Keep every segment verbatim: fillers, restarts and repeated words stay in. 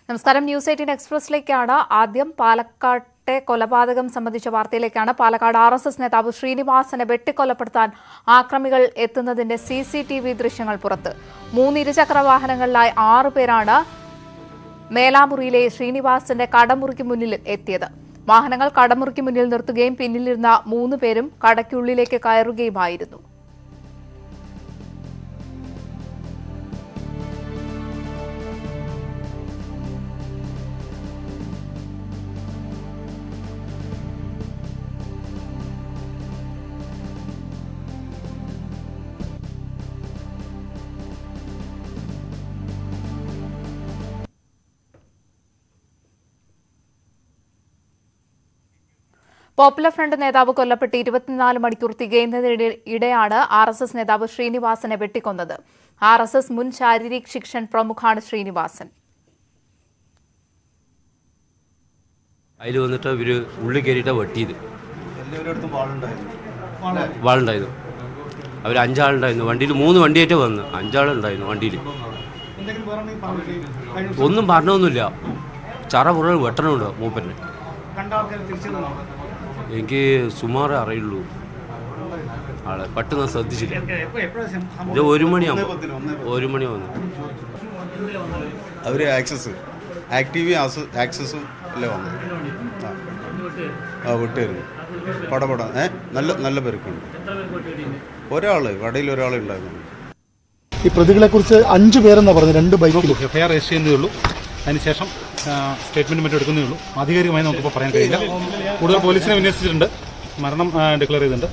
നമസ്കാരം. News eighteen എക്സ്പ്രസിലേക്കാണ്. ആദ്യം പാലക്കാട്ടെ കൊലപാതകം സംബന്ധിച്ച വാർത്തയിലേക്കാണ്. പാലക്കാട് ആർ എസ് എസ് നേതാവ് ശ്രീനിവാസനെ വെട്ടിക്കൊലപ്പെടുത്താൻ ആക്രമികൾ എത്തുന്നതിന്റെ സി സി ടി വി ദൃശ്യങ്ങൾ പുറത്ത്. മൂന്ന് ഇരുചക്ര വാഹനങ്ങളിലായി ആറു പേരാണ് മേലാമുറിയിലെ ശ്രീനിവാസന്റെ കടമുറിക്ക് മുന്നിൽ എത്തിയത്. വാഹനങ്ങൾ കടമുറിക്ക് മുന്നിൽ നിർത്തുകയും പിന്നിലിരുന്ന മൂന്ന് പേരും കടയ്ക്കുള്ളിലേക്ക് കയറുകയുമായിരുന്നു. പോപ്പുലർ ഫ്രണ്ട് നേതാവ് കൊല്ലപ്പെട്ട് ഇരുപത്തിനാല് മണിക്കൂർ തികയുന്നതിനിടെയാണ് ആർ എസ് എസ് നേതാവ് ശ്രീനിവാസനെ വെട്ടിക്കൊന്നത്. ആർ എസ് എസ് മുൻ ശാരീരിക് ശിക്ഷൻ പ്രമുഖാണ് ശ്രീനിവാസൻ. അതിൽ വന്നിട്ട് ഇവര് ഉള്ളിൽ കയറിയിട്ടാണ് വെട്ടിയത്. വാളുണ്ടായിരുന്നു. അവർ അഞ്ചാളുണ്ടായിരുന്നു വണ്ടിയിൽ. മൂന്ന് വണ്ടിയായിട്ട് വന്ന് അഞ്ചാളുണ്ടായിരുന്നു വണ്ടിയിൽ. ഒന്നും പറഞ്ഞൊന്നുമില്ല. ചറ പുറ വെട്ടണമുണ്ടോ മൂപ്പന്? എനിക്ക് സുമാറേ അറിയുള്ളൂ. ആളെ പെട്ടെന്ന് ശ്രദ്ധിച്ചില്ല. ഇത് ഒരു മണിയാകുമ്പോൾ ഒരു മണി വന്നു. അവർ ആക്സസ് ആക്റ്റീവ് ആക്സസും അല്ലേ വന്നു. ആ വിട്ടുവരുന്നു പടപട ഏ നല്ല നല്ല പേർക്കുണ്ട്. ഒരാൾ കടയിൽ ഒരാൾ ഉണ്ടായിരുന്നു. ഈ പ്രതികളെ കുറിച്ച് അഞ്ചു പേരെന്നാ പറഞ്ഞു. രണ്ട് ബൈക്ക് എഫ്ഐആർ രജിസ്റ്റർ ചെയ്യുന്നതേ ഉള്ളൂ. അതിനുശേഷം സ്റ്റേറ്റ്മെന്റ് മറ്റും എടുക്കുന്നേ ഉള്ളൂ. ആധികാരികമായി നമുക്കിപ്പോൾ പറയാൻ കഴിയില്ല. കൂടുതൽ പോലീസിനെ വിന്യസിച്ചിട്ടുണ്ട്. മരണം ഡിക്ലെയർ ചെയ്തിട്ടുണ്ട്.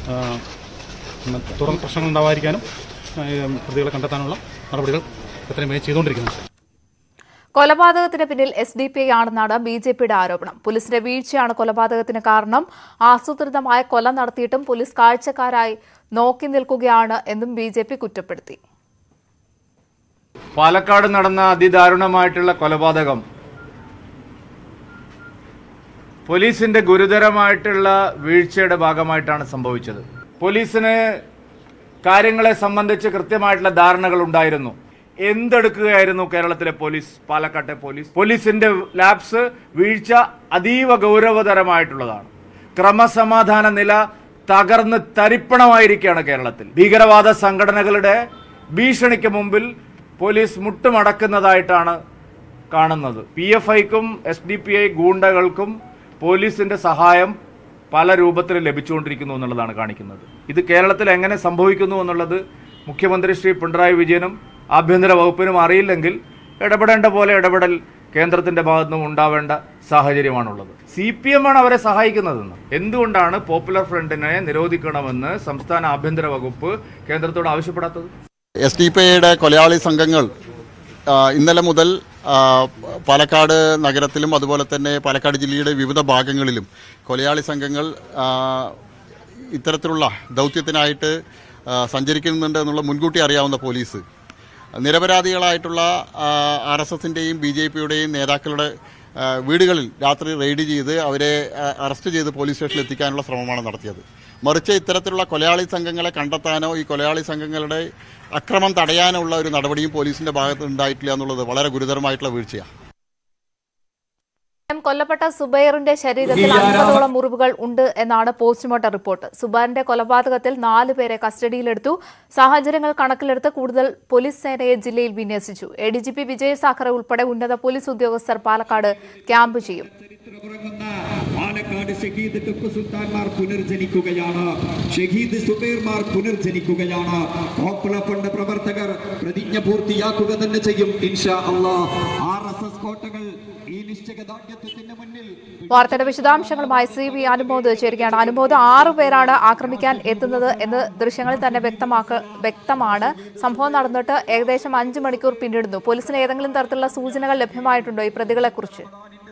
തുടർ പ്രശ്നങ്ങൾ ഉണ്ടാവാതിരിക്കാനും പ്രതികളെ കണ്ടെത്താനുള്ള നടപടികൾ എത്രയും വേഗം ചെയ്തുകൊണ്ടിരിക്കുന്നു. കൊലപാതകത്തിന് പിന്നിൽ എസ് ഡി പി ഐ ആണെന്നാണ് ബി ജെ പിയുടെ ആരോപണം. പോലീസിന്റെ വീഴ്ചയാണ് കൊലപാതകത്തിന് കാരണം. ആസൂത്രിതമായ കൊല നടത്തിയിട്ടും പോലീസ് കാഴ്ചക്കാരായി നോക്കി നിൽക്കുകയാണ് എന്നും ബി ജെ പി കുറ്റപ്പെടുത്തി. പാലക്കാട് നടന്ന അതിദാരുണമായിട്ടുള്ള കൊലപാതകം പോലീസിന്റെ ഗുരുതരമായിട്ടുള്ള വീഴ്ചയുടെ ഭാഗമായിട്ടാണ് സംഭവിച്ചത്. പോലീസിന് കാര്യങ്ങളെ സംബന്ധിച്ച് കൃത്യമായിട്ടുള്ള ധാരണകൾ ഉണ്ടായിരുന്നു. എന്തെടുക്കുകയായിരുന്നു കേരളത്തിലെ പോലീസ്, പാലക്കാട്ടെ പോലീസ്? പോലീസിന്റെ ലാപ്സ് വീഴ്ച അതീവ ഗൗരവതരമായിട്ടുള്ളതാണ്. ക്രമസമാധാന നില തകർന്ന് തരിപ്പണമായിരിക്കുകയാണ് കേരളത്തിൽ. ഭീകരവാദ സംഘടനകളുടെ ഭീഷണിക്ക് മുമ്പിൽ പോലീസ് മുട്ടുമടക്കുന്നതായിട്ടാണ് കാണുന്നത്. പി എഫ് ഐക്കും എസ് ഡി പി ഐ ഗൂണ്ടകൾക്കും പോലീസിന്റെ സഹായം പല രൂപത്തിൽ ലഭിച്ചുകൊണ്ടിരിക്കുന്നു എന്നുള്ളതാണ് കാണിക്കുന്നത്. ഇത് കേരളത്തിൽ എങ്ങനെ സംഭവിക്കുന്നു എന്നുള്ളത് മുഖ്യമന്ത്രി ശ്രീ പിണറായി വിജയനും ആഭ്യന്തര വകുപ്പിനും അറിയില്ലെങ്കിൽ ഇടപെടേണ്ട പോലെ ഇടപെടൽ കേന്ദ്രത്തിന്റെ ഭാഗത്തുനിന്നും ഉണ്ടാവേണ്ട സാഹചര്യമാണുള്ളത്. സി പി എം ആണ് അവരെ സഹായിക്കുന്നതെന്ന്. എന്തുകൊണ്ടാണ് പോപ്പുലർ ഫ്രണ്ടിനെ നിരോധിക്കണമെന്ന് സംസ്ഥാന ആഭ്യന്തര വകുപ്പ് കേന്ദ്രത്തോട് ആവശ്യപ്പെടാത്തത്? എസ് ഡി പി ഐയുടെ കൊലയാളി സംഘങ്ങൾ ഇന്നലെ മുതൽ പാലക്കാട് നഗരത്തിലും അതുപോലെ തന്നെ പാലക്കാട് ജില്ലയുടെ വിവിധ ഭാഗങ്ങളിലും കൊലയാളി സംഘങ്ങൾ ഇത്തരത്തിലുള്ള ദൗത്യത്തിനായിട്ട് സഞ്ചരിക്കുന്നുണ്ട് എന്നുള്ള മുൻകൂട്ടി അറിയാവുന്ന പോലീസ് നിരപരാധികളായിട്ടുള്ള ആർ എസ് എസിൻ്റെയും ബി ജെ പിയുടെയും നേതാക്കളുടെ വീടുകളിൽ രാത്രി റെയ്ഡ് ചെയ്ത് അവരെ അറസ്റ്റ് ചെയ്ത് പോലീസ് സ്റ്റേഷനിൽ എത്തിക്കാനുള്ള ശ്രമമാണ് നടത്തിയത്. മറിച്ച് ഇത്തരത്തിലുള്ള കൊലയാളി സംഘങ്ങളെ കണ്ടെത്താനോ ഈ കൊലയാളി സംഘങ്ങളുടെ അക്രമം തടയാനുള്ള ഒരു നടപടിയും പോലീസിന്റെ ഭാഗത്ത് ഉണ്ടായിട്ടില്ല എന്നുള്ളത് വളരെ ഗുരുതരമായിട്ടുള്ള വീഴ്ചയാണ്. കൊല്ലപ്പെട്ട സുബൈറിന്റെ ശരീരത്തിൽ അൻപതോളം മുറിവുകൾ ഉണ്ട് എന്നാണ് പോസ്റ്റ്മോർട്ടം റിപ്പോർട്ട്. സുബൈറിന്റെ കൊലപാതകത്തിൽ നാല് പേരെ കസ്റ്റഡിയിലെടുത്തു. സാഹചര്യങ്ങൾ കണക്കിലെടുത്ത് കൂടുതൽ പോലീസ് സേനയെ ജില്ലയിൽ വിന്യസിച്ചു. A D G P Vijay Sakhare ഉൾപ്പെടെ ഉന്നത പോലീസ് ഉദ്യോഗസ്ഥർ പാലക്കാട് ക്യാമ്പ് ചെയ്യും. പാലക്കാട് ഷഹീദ് ടിപ്പു സുൽത്താൻമാർ പുനർജനിക്കുകയാണ്. ഷഹീദ് സുബൈർമാർ പുനർജനിക്കുകയാണ്. പോപ്പുലർ ഫ്രണ്ട് പ്രവർത്തകർ പ്രതിജ്ഞ പൂർത്തിയാക്കുക തന്നെ ചെയ്യും ഇൻഷാ അല്ലാഹ്. ആർ എസ് എസ് കോട്ടകൾ ഈ നിശ്ചയദാർഢ്യത്തിന് മുന്നിൽ. വാർത്തയുടെ വിശദാംശങ്ങളുമായി സി വി അനുമോദ് ചേരുകയാണ്. അനുമോദ്, ആറു പേരാണ് ആക്രമിക്കാൻ എത്തുന്നത് എന്ന് ദൃശ്യങ്ങളിൽ തന്നെ വ്യക്തമാക്ക വ്യക്തമാണ്. സംഭവം നടന്നിട്ട് ഏകദേശം അഞ്ചു മണിക്കൂർ പിന്നിടുന്നു. പോലീസിന് ഏതെങ്കിലും തരത്തിലുള്ള സൂചനകൾ ലഭ്യമായിട്ടുണ്ടോ ഈ പ്രതികളെ കുറിച്ച്?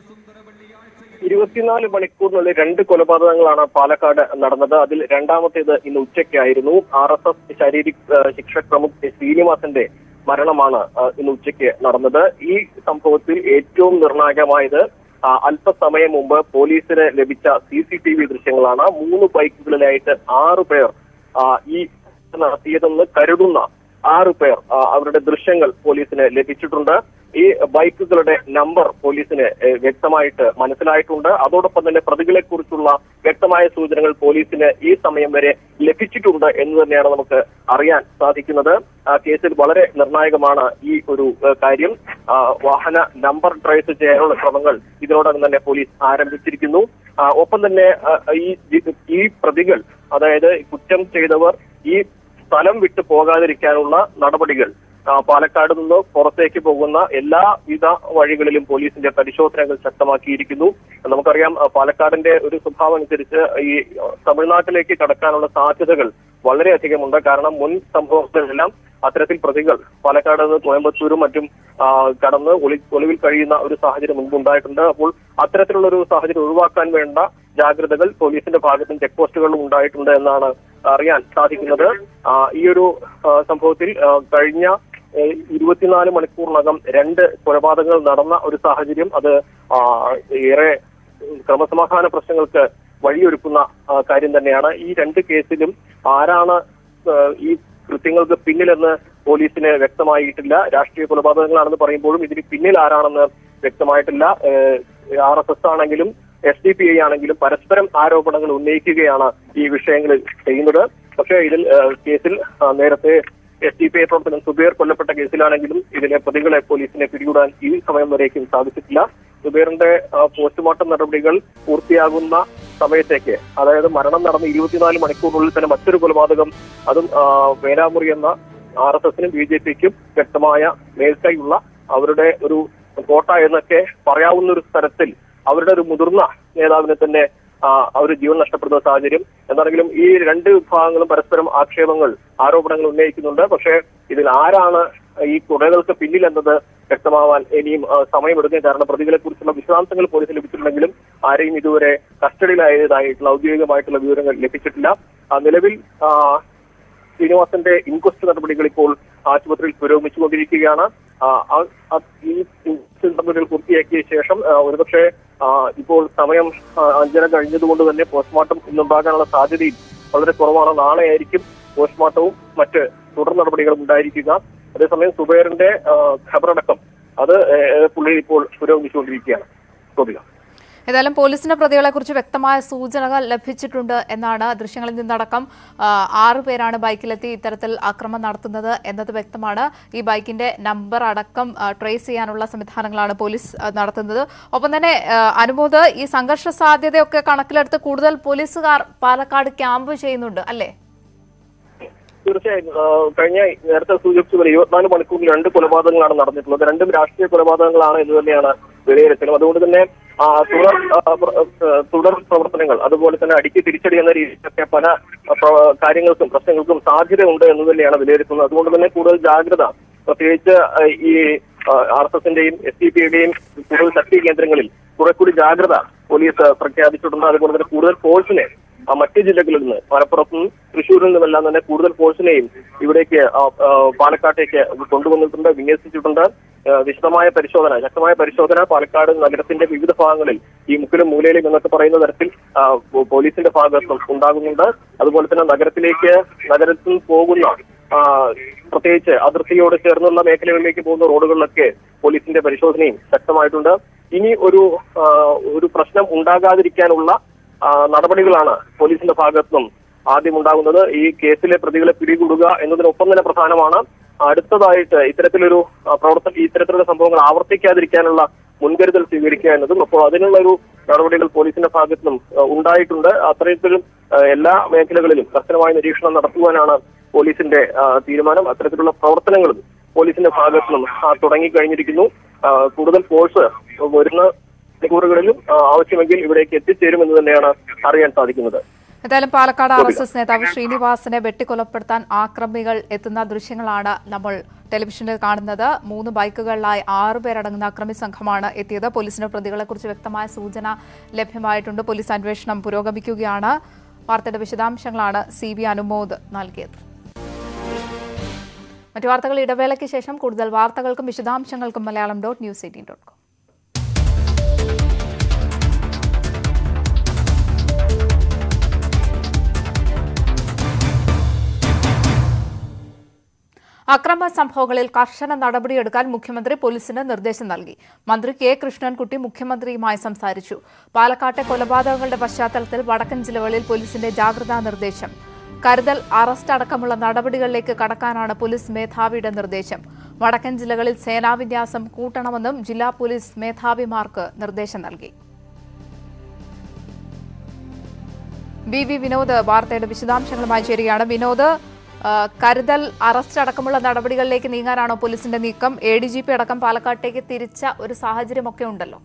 ഇരുപത്തിനാല് മണിക്കൂറിനുള്ളിൽ രണ്ട് കൊലപാതകങ്ങളാണ് പാലക്കാട് നടന്നത്. അതിൽ രണ്ടാമത്തേത് ഇന്ന് ഉച്ചയ്ക്കായിരുന്നു. ആർ എസ് എസ് ശാരീരിക് ശിക്ഷക് പ്രമുഖ് ശ്രീനിവാസന്റെ മരണമാണ് ഇന്ന് ഉച്ചയ്ക്ക് നടന്നത്. ഈ സംഭവത്തിൽ ഏറ്റവും നിർണായകമായത് അല്പസമയം മുമ്പ് പോലീസിന് ലഭിച്ച സി സി ടി വി ദൃശ്യങ്ങളാണ്. മൂന്ന് ബൈക്കുകളിലായിട്ട് ആറു പേർ ഈ നടത്തിയതെന്ന് കരുതുന്ന ആറു പേർ അവരുടെ ദൃശ്യങ്ങൾ പോലീസിന് ലഭിച്ചിട്ടുണ്ട്. ഈ ബൈക്കുകളുടെ നമ്പർ പോലീസിന് വ്യക്തമായിട്ട് മനസ്സിലായിട്ടുണ്ട്. അതോടൊപ്പം തന്നെ പ്രതികളെ കുറിച്ചുള്ള വ്യക്തമായ സൂചനകൾ പോലീസിന് ഈ സമയം വരെ ലഭിച്ചിട്ടുണ്ട് എന്ന് തന്നെയാണ് നമുക്ക് അറിയാൻ സാധിക്കുന്നത്. കേസിൽ വളരെ നിർണായകമാണ് ഈ ഒരു കാര്യം. വാഹന നമ്പർ ട്രേസ് ചെയ്യാനുള്ള ശ്രമങ്ങൾ ഇതിനോടകം തന്നെ പോലീസ് ആരംഭിച്ചിരിക്കുന്നു. ഒപ്പം തന്നെ ഈ ഈ പ്രതികൾ, അതായത് കുറ്റം ചെയ്തവർ ഈ സ്ഥലം വിട്ടു പോകാതിരിക്കാനുള്ള നടപടികൾ പാലക്കാട് നിന്ന് പുറത്തേക്ക് പോകുന്ന എല്ലാവിധ വഴികളിലും പോലീസിന്റെ പരിശോധനകൾ ശക്തമാക്കിയിരിക്കുന്നു. നമുക്കറിയാം, പാലക്കാടിന്റെ ഒരു സ്വഭാവം അനുസരിച്ച് ഈ തമിഴ്നാട്ടിലേക്ക് കടക്കാനുള്ള സാധ്യതകൾ വളരെയധികമുണ്ട്. കാരണം മുൻ സംഭവങ്ങളിലെല്ലാം അത്തരത്തിൽ പ്രതികൾ പാലക്കാട് നിന്ന് കോയമ്പത്തൂരും മറ്റും കടന്ന് ഒളി ഒളിവിൽ കഴിയുന്ന ഒരു സാഹചര്യം മുൻപുണ്ടായിട്ടുണ്ട്. അപ്പോൾ അത്തരത്തിലുള്ള ഒരു സാഹചര്യം ഒഴിവാക്കാൻ വേണ്ട ജാഗ്രതകൾ പോലീസിന്റെ ഭാഗത്തും ചെക്ക് പോസ്റ്റുകളിലും ഉണ്ടായിട്ടുണ്ട് എന്നാണ് അറിയാൻ സാധിക്കുന്നത്. ഈ ഒരു സംഭവത്തിൽ കഴിഞ്ഞ ഇരുപത്തിനാല് മണിക്കൂറിനകം രണ്ട് കൊലപാതകങ്ങൾ നടന്ന ഒരു സാഹചര്യം അത് ഏറെ ക്രമസമാധാന പ്രശ്നങ്ങൾക്ക് വഴിയൊരുക്കുന്ന കാര്യം തന്നെയാണ്. ഈ രണ്ട് കേസിലും ആരാണ് ഈ കൃത്യങ്ങൾക്ക് പിന്നിലെന്ന് പോലീസിന് വ്യക്തമായിട്ടില്ല. രാഷ്ട്രീയ കൊലപാതകങ്ങളാണെന്ന് പറയുമ്പോഴും ഇതിന് പിന്നിൽ ആരാണെന്ന് വ്യക്തമായിട്ടില്ല. ആർ എസ് എസ് ആണെങ്കിലും എസ് ഡി പി ഐ ആണെങ്കിലും പരസ്പരം ആരോപണങ്ങൾ ഉന്നയിക്കുകയാണ് ഈ വിഷയങ്ങളിൽ ചെയ്യുന്നത്. പക്ഷേ ഇതിൽ കേസിൽ നേരത്തെ എസ് ഡി പി ഐ പ്രവർത്തകൻ സുബൈർ കൊല്ലപ്പെട്ട കേസിലാണെങ്കിലും ഇതിലെ പ്രതികളെ പോലീസിനെ പിടികൂടാൻ ഈ സമയം വരേക്കും സാധിച്ചിട്ടില്ല. സുബൈറിന്റെ പോസ്റ്റ്മോർട്ടം നടപടികൾ പൂർത്തിയാകുന്ന സമയത്തേക്ക്, അതായത് മരണം നടന്ന ഇരുപത്തിനാല് മണിക്കൂറിനുള്ളിൽ തന്നെ മറ്റൊരു കൊലപാതകം, അതും വേലാമുറി എന്ന ആർ എസ് എസിനും ബി ജെ പിക്കും വ്യക്തമായ മേൽക്കൈയുള്ള അവരുടെ ഒരു കോട്ട എന്നൊക്കെ പറയാവുന്ന ഒരു സ്ഥലത്തിൽ അവരുടെ ഒരു മുതിർന്ന നേതാവിനെ തന്നെ അവർ ജീവൻ നഷ്ടപ്പെടുന്ന സാഹചര്യം. എന്താണെങ്കിലും ഈ രണ്ട് വിഭാഗങ്ങളും പരസ്പരം ആക്ഷേപങ്ങൾ, ആരോപണങ്ങൾ ഉന്നയിക്കുന്നുണ്ട്. പക്ഷേ ഇതിൽ ആരാണ് ഈ കൊലകൾക്ക് പിന്നിൽ എന്നത് വ്യക്തമാവാൻ ഇനിയും സമയമെടുക്കും. കാരണം പ്രതികളെ കുറിച്ചുള്ള വിശദാംശങ്ങൾ പോലീസിന് ലഭിച്ചിട്ടുണ്ടെങ്കിലും ആരെയും ഇതുവരെ കസ്റ്റഡിയിലായതായിട്ടുള്ള ഔദ്യോഗികമായിട്ടുള്ള വിവരങ്ങൾ ലഭിച്ചിട്ടില്ല. നിലവിൽ ശ്രീനിവാസന്റെ ഇൻക്വസ്റ്റ് നടപടികൾ ഇപ്പോൾ ആശുപത്രിയിൽ പുരോഗമിച്ചുകൊണ്ടിരിക്കുകയാണ്. ഈ ഇൻക്വസ്റ്റ് നടപടികൾ പൂർത്തിയാക്കിയ ശേഷം ഒരുപക്ഷെ ഇപ്പോൾ സമയം അഞ്ചര കഴിഞ്ഞതുകൊണ്ട് തന്നെ പോസ്റ്റ്മോർട്ടം ഇന്നുണ്ടാകാനുള്ള സാധ്യതയും വളരെ കുറവാണ്. നാളെയായിരിക്കും പോസ്റ്റ്മോർട്ടവും മറ്റ് തുടർ നടപടികളും ഉണ്ടായിരിക്കുക. അതേസമയം സുബൈറിന്റെ ഖബറടക്കം അത് പുള്ളി ഇപ്പോൾ പുരോഗമിച്ചുകൊണ്ടിരിക്കുകയാണ്. ഗോപിക, ഏതായാലും പോലീസിന്റെ പ്രതികളെ കുറിച്ച് വ്യക്തമായ സൂചനകൾ ലഭിച്ചിട്ടുണ്ട് എന്നാണ് ദൃശ്യങ്ങളിൽ നിന്നടക്കം. ആറു പേരാണ് ബൈക്കിലെത്തി ഇത്തരത്തിൽ ആക്രമണം നടത്തുന്നത് എന്നത് വ്യക്തമാണ്. ഈ ബൈക്കിന്റെ നമ്പർ അടക്കം ട്രേസ് ചെയ്യാനുള്ള സംവിധാനങ്ങളാണ് പോലീസ് നടത്തുന്നത്. ഒപ്പം തന്നെ അനുമോദ്, ഈ സംഘർഷ സാധ്യതയൊക്കെ കണക്കിലെടുത്ത് കൂടുതൽ പോലീസുകാർ പാലക്കാട് ക്യാമ്പ് ചെയ്യുന്നുണ്ട് അല്ലേ? തീർച്ചയായും. കഴിഞ്ഞ നേരത്തെ സൂചിപ്പിച്ച പോലെ ഇരുപത്തിനാല് മണിക്കൂറിൽ രണ്ട് കൊലപാതകങ്ങളാണ് നടന്നിട്ടുള്ളത്. രണ്ടും രാഷ്ട്രീയ കൊലപാതകങ്ങളാണ് എന്ന് തന്നെയാണ് വിലയിരുത്തലും. അതുകൊണ്ട് തന്നെ തുടർ തുടർ പ്രവർത്തനങ്ങൾ, അതുപോലെ തന്നെ അടിക്ക് തിരിച്ചടി എന്ന രീതിയിലൊക്കെ പല കാര്യങ്ങൾക്കും പ്രശ്നങ്ങൾക്കും സാധ്യതയുണ്ട് എന്ന് തന്നെയാണ് വിലയിരുത്തുന്നത്. അതുകൊണ്ട് തന്നെ കൂടുതൽ ജാഗ്രത, പ്രത്യേകിച്ച് ഈ ആർ എസ് എസിന്റെയും എസ് ഡി പി യുടെയും കൂടുതൽ ശക്തി കേന്ദ്രങ്ങളിൽ കുറെ കൂടി ജാഗ്രത പോലീസ് പ്രഖ്യാപിച്ചിട്ടുണ്ട്. അതുപോലെ തന്നെ കൂടുതൽ ഫോഴ്സിനെ മറ്റ് ജില്ലകളിൽ നിന്ന്, മലപ്പുറത്തും തൃശ്ശൂരിൽ നിന്നുമെല്ലാം തന്നെ കൂടുതൽ ഫോഴ്സിനെയും ഇവിടേക്ക് പാലക്കാട്ടേക്ക് കൊണ്ടുവന്നിട്ടുണ്ട്, വിന്യസിച്ചിട്ടുണ്ട്. വിശദമായ പരിശോധന, ശക്തമായ പരിശോധന പാലക്കാട് നഗരത്തിന്റെ വിവിധ ഭാഗങ്ങളിൽ ഈ മുക്കിലും മൂലയിലും എന്നൊക്കെ പറയുന്ന തരത്തിൽ പോലീസിന്റെ ഭാഗത്തും ഉണ്ടാകുന്നുണ്ട്. അതുപോലെ തന്നെ നഗരത്തിലേക്ക് നഗരത്തിൽ പോകുന്ന പ്രത്യേകിച്ച് അതിർത്തിയോട് ചേർന്നുള്ള മേഖലകളിലേക്ക് പോകുന്ന റോഡുകളിലൊക്കെ പോലീസിന്റെ പരിശോധനയും ശക്തമായിട്ടുണ്ട്. ഇനി ഒരു ഒരു പ്രശ്നം ഉണ്ടാകാതിരിക്കാനുള്ള നടപടികളാണ് പോലീസിന്റെ ഭാഗത്തുനിന്നും ആദ്യം ഉണ്ടാകുന്നത്. ഈ കേസിലെ പ്രതികളെ പിടികൂടുക എന്നതിനൊപ്പം തന്നെ പ്രധാനമാണ് അടുത്തതായിട്ട് ഇത്തരത്തിലൊരു പ്രവർത്തനം, ഇത്തരത്തിലുള്ള സംഭവങ്ങൾ ആവർത്തിക്കാതിരിക്കാനുള്ള മുൻകരുതൽ സ്വീകരിക്കുക എന്നതും. അപ്പോൾ അതിനുള്ള ഒരു നടപടികൾ പോലീസിന്റെ ഭാഗത്തുനിന്നും ഉണ്ടായിട്ടുണ്ട്. അത്തരത്തിലും എല്ലാ മേഖലകളിലും കർശനമായ നിരീക്ഷണം നടത്തുവാനാണ് പോലീസിന്റെ തീരുമാനം. അത്തരത്തിലുള്ള പ്രവർത്തനങ്ങളും പോലീസിന്റെ ഭാഗത്തുനിന്നും തുടങ്ങിക്കഴിഞ്ഞിരിക്കുന്നു. കൂടുതൽ ഫോഴ്സ് വരുന്ന മണിക്കൂറുകളിലും ആവശ്യമെങ്കിൽ ഇവിടേക്ക് എത്തിച്ചേരുമെന്ന് തന്നെയാണ് അറിയാൻ സാധിക്കുന്നത്. ഏതായാലും പാലക്കാട് ആർ എസ് എസ് നേതാവ് ശ്രീനിവാസനെ വെട്ടിക്കൊലപ്പെടുത്താൻ ആക്രമികൾ എത്തുന്ന ദൃശ്യങ്ങളാണ് നമ്മൾ ടെലിവിഷനിൽ കാണുന്നത്. മൂന്ന് ബൈക്കുകളിലായി ആറുപേരടങ്ങുന്ന അക്രമി സംഘമാണ് എത്തിയത്. പോലീസിന് പ്രതികളെക്കുറിച്ച് വ്യക്തമായ സൂചന ലഭ്യമായിട്ടുണ്ട്. പോലീസ് അന്വേഷണം പുരോഗമിക്കുകയാണ്. വാർത്തയുടെ വിശദാംശങ്ങളാണ് സി വി അനുമോദ് നൽകിയത്. മറ്റു വാർത്തകൾ ഇടവേളയ്ക്ക് ശേഷം. കൂടുതൽ വാർത്തകൾക്കും വിശദാംശങ്ങൾക്കും Malayalam dot news eighteen dot com. അക്രമ സംഭവങ്ങളിൽ കർശന നടപടിയെടുക്കാൻ മുഖ്യമന്ത്രി പോലീസിന് നിർദ്ദേശം നൽകി. മന്ത്രി കെ കൃഷ്ണൻകുട്ടി മുഖ്യമന്ത്രിയുമായി സംസാരിച്ചു. പാലക്കാട്ടെ കൊലപാതകങ്ങളുടെ പശ്ചാത്തലത്തിൽ വടക്കൻ ജില്ലകളിൽ പോലീസിന്റെ ജാഗ്രതാ നിർദ്ദേശം. കരുതൽ, അറസ്റ്റ് അടക്കമുള്ള നടപടികളിലേക്ക് കടക്കാനാണ് പോലീസ് മേധാവിയുടെ നിർദ്ദേശം. വടക്കൻ ജില്ലകളിൽ സേനാവിന്യാസം കൂട്ടണമെന്നും ജില്ലാ പോലീസ് മേധാവിമാർക്ക് നിർദ്ദേശം നൽകി. ബി വി വിനോദ് വാർത്തയുടെ വിശദാംശങ്ങളുമായി ചേരുകയാണ്. വിനോദ്, കരുതൽ, അറസ്റ്റ് അടക്കമുള്ള നടപടികളിലേക്ക് നീങ്ങാനാണോ പോലീസിന്റെ നീക്കം? എ ഡി ജി പി അടക്കം പാലക്കാട്ടേക്ക് തിരിച്ച ഒരു സാഹചര്യമൊക്കെ ഉണ്ടല്ലോ.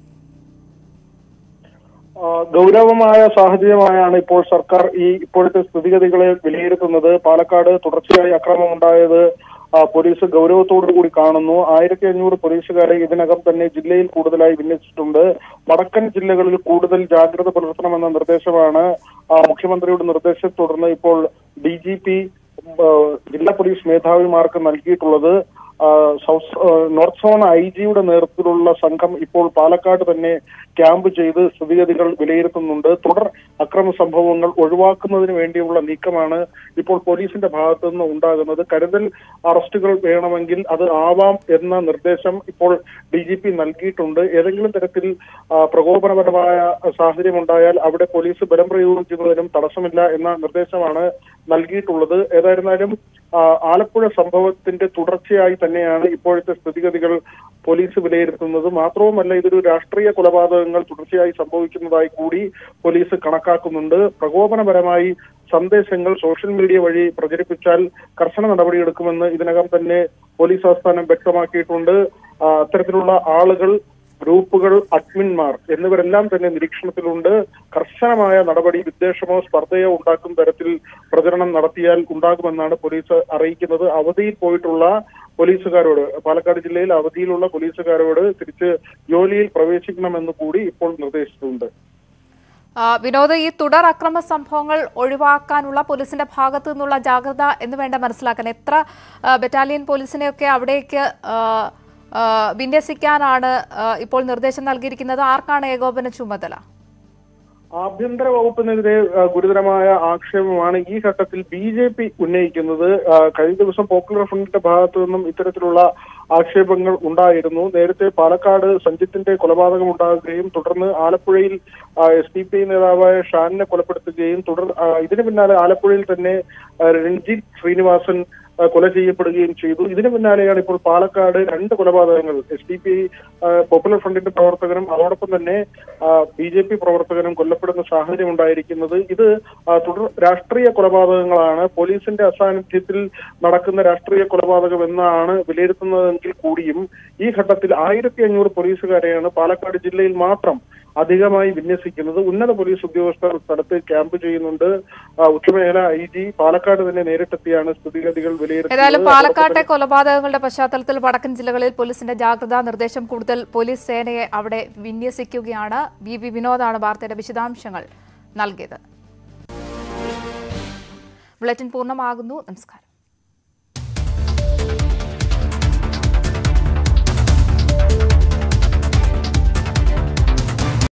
ഗൗരവമായ സാഹചര്യമായാണ് ഇപ്പോൾ സർക്കാർ ഈ ഇപ്പോഴത്തെ സ്ഥിതിഗതികളെ വിലയിരുത്തുന്നത്. പാലക്കാട് തുടർച്ചയായി അക്രമമുണ്ടായത് പോലീസ് ഗൗരവത്തോടു കൂടി കാണുന്നു. ആയിരത്തി അഞ്ഞൂറ് പോലീസുകാരെ ഇതിനകം തന്നെ ജില്ലയിൽ കൂടുതലായി വിന്യസിച്ചിട്ടുണ്ട്. വടക്കൻ ജില്ലകളിൽ കൂടുതൽ ജാഗ്രത പുലർത്തണമെന്ന നിർദ്ദേശമാണ് മുഖ്യമന്ത്രിയുടെ നിർദ്ദേശത്തെ തുടർന്ന് ഇപ്പോൾ ഡി ജി പി ജില്ലാ പോലീസ് മേധാവിമാർക്ക് നൽകിയിട്ടുള്ളത്. സൗത്ത് നോർത്ത് സോൺ ഐ ജിയുടെ നേതൃത്വത്തിലുള്ള സംഘം ഇപ്പോൾ പാലക്കാട് തന്നെ ക്യാമ്പ് ചെയ്ത് സ്ഥിതിഗതികൾ വിലയിരുത്തുന്നുണ്ട്. തുടർ അക്രമ സംഭവങ്ങൾ ഒഴിവാക്കുന്നതിന് വേണ്ടിയുള്ള നീക്കമാണ് ഇപ്പോൾ പോലീസിന്റെ ഭാഗത്തു നിന്ന് ഉണ്ടാകുന്നത്. കരുതൽ അറസ്റ്റുകൾ വേണമെങ്കിൽ അത് ആവാം എന്ന നിർദ്ദേശം ഇപ്പോൾ ഡി ജി പി നൽകിയിട്ടുണ്ട്. ഏതെങ്കിലും തരത്തിൽ പ്രകോപനപരമായ സാഹചര്യം ഉണ്ടായാൽ അവിടെ പോലീസ് ബലം പ്രയോഗിക്കുന്നതിനും തടസ്സമില്ല എന്ന നിർദ്ദേശമാണ് നൽകിയിട്ടുള്ളത്. ഏതായിരുന്നാലും ആലപ്പുഴ സംഭവത്തിന്റെ തുടർച്ചയായി തന്നെയാണ് ഇപ്പോഴത്തെ സ്ഥിതിഗതികൾ പോലീസ് വിലയിരുത്തുന്നത്. മാത്രവുമല്ല, ഇതൊരു രാഷ്ട്രീയ കൊലപാതകങ്ങൾ തുടർച്ചയായി സംഭവിക്കുന്നതായി കൂടി പോലീസ് കണക്കാക്കുന്നുണ്ട്. പ്രകോപനപരമായി സന്ദേശങ്ങൾ സോഷ്യൽ മീഡിയ വഴി പ്രചരിപ്പിച്ചാൽ കർശന നടപടിയെടുക്കുമെന്ന് ഇതിനകം തന്നെ പോലീസ് ആസ്ഥാനം വ്യക്തമാക്കിയിട്ടുണ്ട്. അത്തരത്തിലുള്ള ആളുകൾ, ഗ്രൂപ്പുകൾ, അഡ്മിന്മാർ എന്നിവരെല്ലാം തന്നെ നിരീക്ഷണത്തിലുണ്ട്. കർശനമായ നടപടി വിദ്വേഷമോ സ്പർദ്ധയോ ഉണ്ടാക്കുന്ന തരത്തിൽ പ്രചരണം നടത്തിയാൽ ഉണ്ടാകുമെന്നാണ് പോലീസ് അറിയിക്കുന്നത്. അവധിയിൽ പോയിട്ടുള്ള പോലീസുകാരോട്, പാലക്കാട് ജില്ലയിൽ അവധിയിലുള്ള പോലീസുകാരോട് തിരിച്ച് ജോലിയിൽ പ്രവേശിക്കണമെന്ന് കൂടി ഇപ്പോൾ നിർദ്ദേശിച്ചിട്ടുണ്ട്. വിനോദ്, ഈ തുടർ അക്രമ സംഭവങ്ങൾ ഒഴിവാക്കാനുള്ള പോലീസിന്റെ ഭാഗത്തു നിന്നുള്ള ജാഗ്രത എന്ന് വേണ്ട മനസ്സിലാക്കാൻ എത്ര ബറ്റാലിയൻ പോലീസിനെയൊക്കെ അവിടേക്ക് വിന്യസിക്കാനാണ് ഇപ്പോൾ നിർദ്ദേശം നൽകിയിരിക്കുന്നത്? ആർക്കാണ് ഏകോപന ചുമതല? ആഭ്യന്തര വകുപ്പിനെതിരെ ഗുരുതരമായ ആക്ഷേപമാണ് ഈ ഘട്ടത്തിൽ ബി ജെ പി ഉന്നയിക്കുന്നത്. കഴിഞ്ഞ ദിവസം പോപ്പുലർ ഫ്രണ്ടിന്റെ ഭാഗത്തു നിന്നും ഇത്തരത്തിലുള്ള ആക്ഷേപങ്ങൾ ഉണ്ടായിരുന്നു. നേരത്തെ പാലക്കാട് സഞ്ജിത്തിന്റെ കൊലപാതകം ഉണ്ടാകുകയും തുടർന്ന് ആലപ്പുഴയിൽ എസ് ഡി പി ഐ നേതാവായ ഷാനിനെ കൊലപ്പെടുത്തുകയും തുടർ ഇതിന് പിന്നാലെ ആലപ്പുഴയിൽ തന്നെ രഞ്ജിത്ത് ശ്രീനിവാസൻ കൊല ചെയ്യപ്പെടുകയും ചെയ്തു. ഇതിനു പിന്നാലെയാണ് ഇപ്പോൾ പാലക്കാട് രണ്ട് കൊലപാതകങ്ങൾ, S D P I popular ഫ്രണ്ടിന്റെ പ്രവർത്തകനും അതോടൊപ്പം തന്നെ ബി ജെ പി പ്രവർത്തകനും കൊല്ലപ്പെടുന്ന സാഹചര്യം ഉണ്ടായിരിക്കുന്നത്. ഇത് തുടർ രാഷ്ട്രീയ കൊലപാതകങ്ങളാണ്, പോലീസിന്റെ അസാന്നിധ്യത്തിൽ നടക്കുന്ന രാഷ്ട്രീയ കൊലപാതകം എന്നാണ് വിലയിരുത്തുന്നതെങ്കിൽ കൂടിയും ഈ ഘട്ടത്തിൽ ആയിരത്തി അഞ്ഞൂറ് പോലീസുകാരെയാണ് പാലക്കാട് ജില്ലയിൽ മാത്രം അധികമായി വിന്യസിക്കുന്നത്. ഉന്നത പോലീസ് ഉദ്യോഗസ്ഥർ സ്ഥലത്ത് ക്യാമ്പ് ചെയ്യുന്നുണ്ട്. ഉച്ചമേഖല ഐ ജി പാലക്കാട് തന്നെ നേരിട്ടെത്തിയാണ് സ്ഥിതിഗതികൾ വിലയിരുത്തുന്നത്. ഏതായാലും പാലക്കാട്ടെ കൊലപാതകങ്ങളുടെ പശ്ചാത്തലത്തിൽ വടക്കൻ ജില്ലകളിൽ പോലീസിന്റെ ജാഗ്രതാ നിർദ്ദേശം. കൂടുതൽ പോലീസ് സേനയെ അവിടെ വിന്യസിക്കുകയാണ്. ബി വി വിനോദാണ് വാർത്തയുടെ വിശദാംശങ്ങൾ നൽകിയത്. ബുള്ളറ്റിൻ പൂർണ്ണമാകുന്നു. നമസ്കാരം.